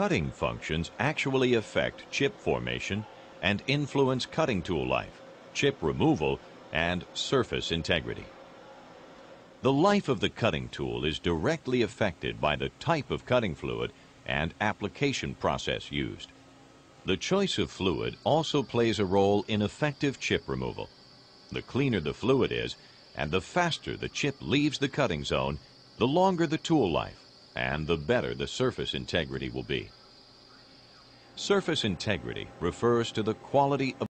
cutting functions actually affect chip formation and influence cutting tool life, chip removal, and surface integrity. The life of the cutting tool is directly affected by the type of cutting fluid and application process used. The choice of fluid also plays a role in effective chip removal. The cleaner the fluid is, and the faster the chip leaves the cutting zone, the longer the tool life, and the better the surface integrity will be. Surface integrity refers to the quality of